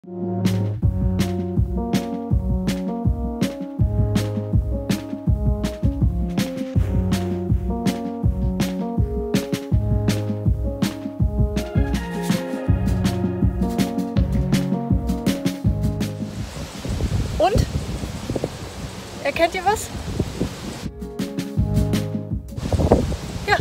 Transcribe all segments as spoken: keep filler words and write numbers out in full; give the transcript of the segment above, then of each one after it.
Und? Erkennt ihr was? Ja.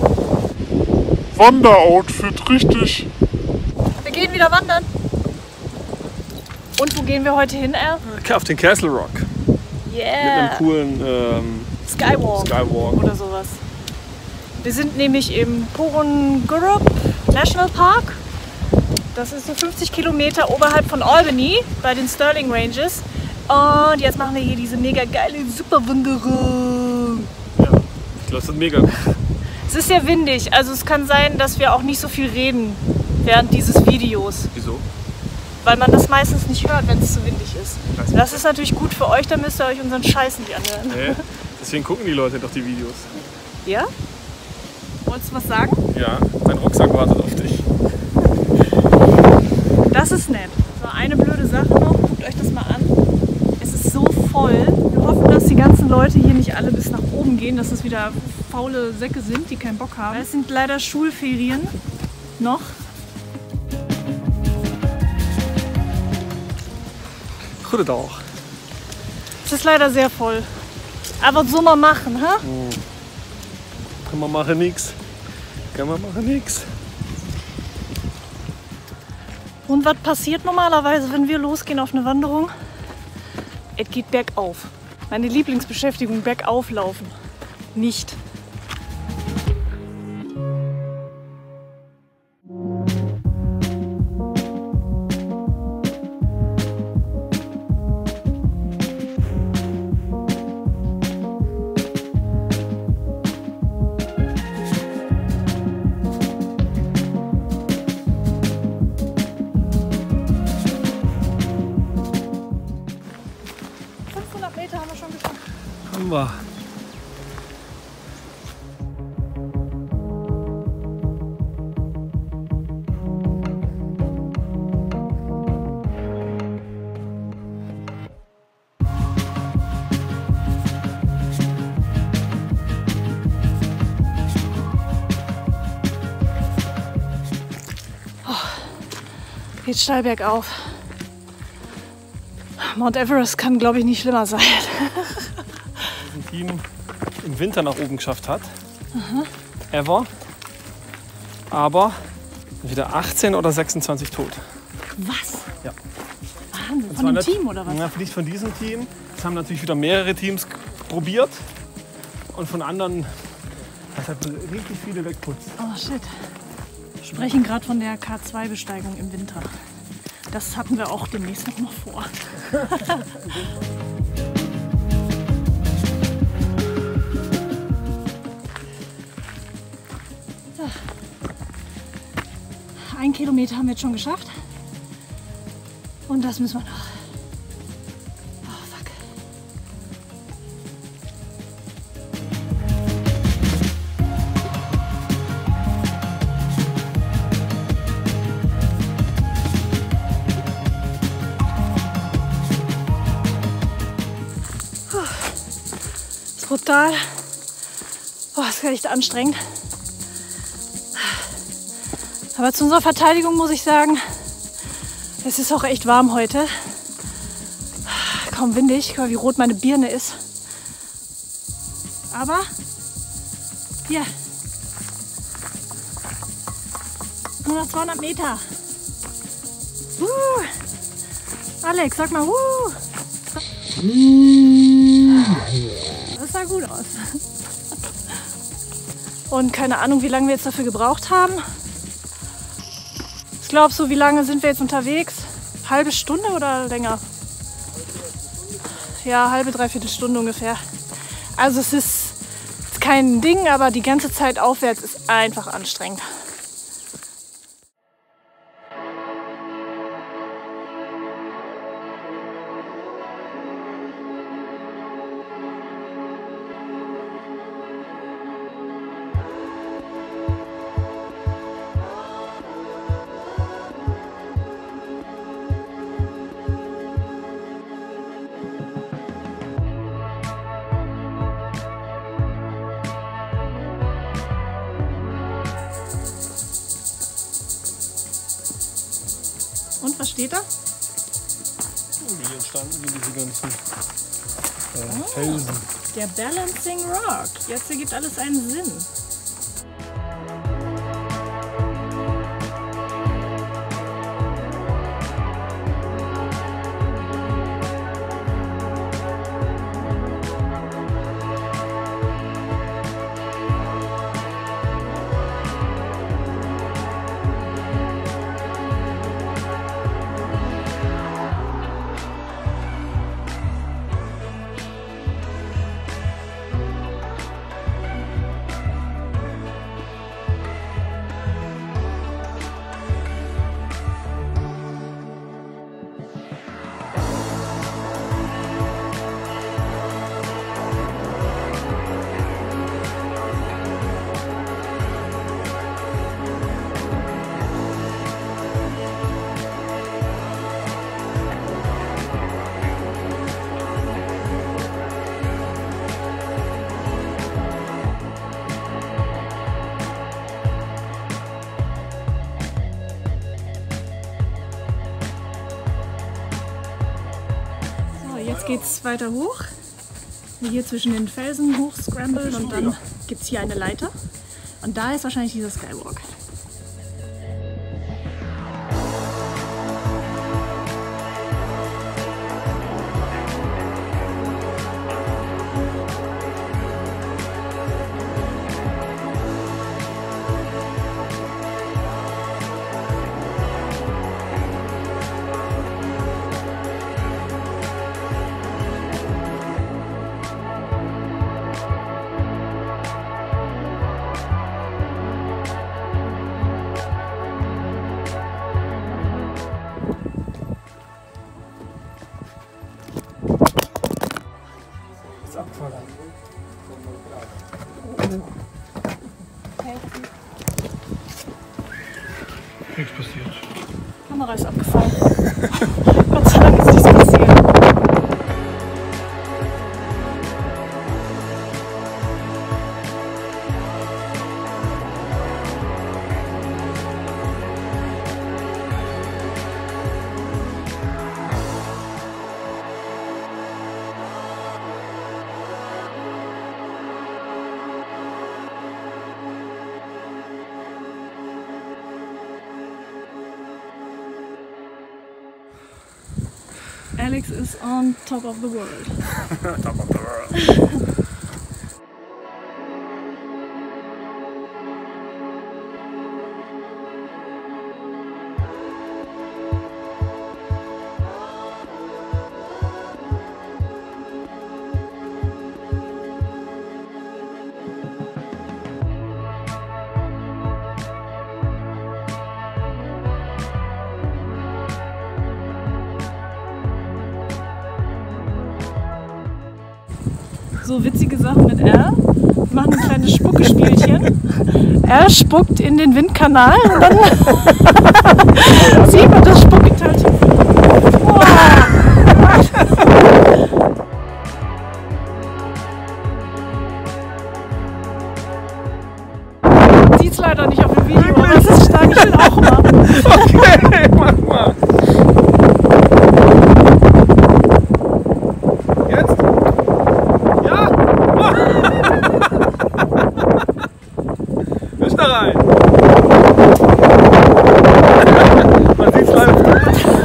Wanderoutfit, richtig. Wir gehen wieder wandern. Und wo gehen wir heute hin, Al? Auf den Castle Rock. Yeah. Mit einem coolen ähm, Skywalk. Skywalk. Oder sowas. Wir sind nämlich im Korongurup National Park. Das ist so fünfzig Kilometer oberhalb von Albany bei den Stirling Ranges. Und jetzt machen wir hier diese mega geile Superwanderung. Ja, ich glaube, das wird mega gut. Es ist sehr windig, also es kann sein, dass wir auch nicht so viel reden während dieses Videos. Wieso? Weil man das meistens nicht hört, wenn es zu windig ist. Weiß Das ist natürlich gut für euch, dann müsst ihr euch unseren Scheiß nicht anhören. Nee, deswegen gucken die Leute doch die Videos. Ja? Wolltest du was sagen? Ja, mein Rucksack wartet auf dich. Das ist nett. So, eine blöde Sache noch, guckt euch das mal an. Es ist so voll. Wir hoffen, dass die ganzen Leute hier nicht alle bis nach oben gehen, dass es wieder faule Säcke sind, die keinen Bock haben. Es sind leider Schulferien noch. Goedendag. Es ist leider sehr voll. Aber was soll man machen, ha? Kann man machen nix. Kann man machen nix. Und was passiert normalerweise, wenn wir losgehen auf eine Wanderung? Es geht bergauf. Meine Lieblingsbeschäftigung, bergauf laufen. Nicht. fünfhundert Meter haben wir schon geschafft. Haben wir. Geht steil bergauf. Mount Everest kann, glaube ich, nicht schlimmer sein. Ein Team im Winter nach oben geschafft hat. Mhm. Ever. Aber wieder achtzehn oder sechsundzwanzig tot. Was? Ja. Wahnsinn. Und Von dem zwar Team oder was? Ja, nicht von diesem Team. Es haben natürlich wieder mehrere Teams probiert. Und von anderen hat halt richtig viele wegputzt. Oh shit. Wir sprechen gerade von der K zwei Besteigung im Winter. Das hatten wir auch demnächst noch mal vor. So. Ein Kilometer haben wir jetzt schon geschafft. Und das müssen wir noch. Oh fuck. Brutal. Oh, das ist echt anstrengend. Aber zu unserer Verteidigung muss ich sagen, es ist auch echt warm heute. Kaum windig, guck mal, wie rot meine Birne ist. Aber hier, nur noch zweihundert Meter. Uh. Alex, sag mal, uh. Das sah gut aus. Und keine Ahnung, wie lange wir jetzt dafür gebraucht haben. Ich glaube, so wie lange sind wir jetzt unterwegs? Halbe Stunde oder länger? Ja, halbe, dreiviertel Stunde ungefähr. Also es ist kein Ding, aber die ganze Zeit aufwärts ist einfach anstrengend. Was steht da? Wie entstanden sind diese ganzen äh, Oh. Felsen. Der Balancing Rock. Jetzt ergibt alles einen Sinn. Jetzt geht's weiter hoch. Hier zwischen den Felsen hoch scrambled und dann gibt es hier eine Leiter. Und da ist wahrscheinlich dieser Skywalk. Nichts passiert. Die Kamera ist abgefallen. Gott sei Dank ist nichts passiert. Alex is on top of the world. Top of the world. So witzige Sachen mit R. Wir machen ein kleines Spuckespielchen. R spuckt in den Windkanal und dann sieht man das Spucketeilchen. Man sieht es leider nicht auf dem Video, aber es ist stark. Ich will auch machen. Okay, mach mal. Jetzt? Ja! Wisch da rein! Man sieht's leider.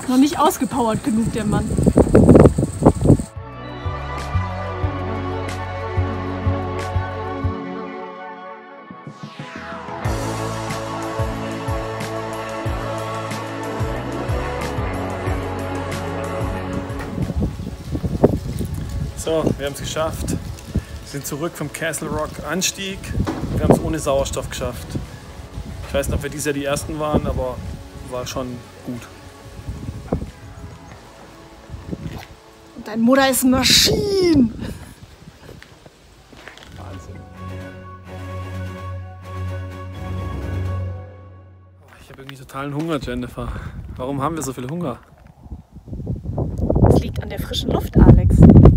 Noch nicht ausgepowert genug, der Mann. So, wir haben es geschafft. Wir sind zurück vom Castle Rock Anstieg. Wir haben es ohne Sauerstoff geschafft. Ich weiß nicht, ob wir dieses Jahr die Ersten waren, aber war schon gut. Und deine Mutter ist eine Maschine. Wahnsinn. Ich habe irgendwie totalen Hunger, Jennifer. Warum haben wir so viel Hunger? Es liegt an der frischen Luft, Alex.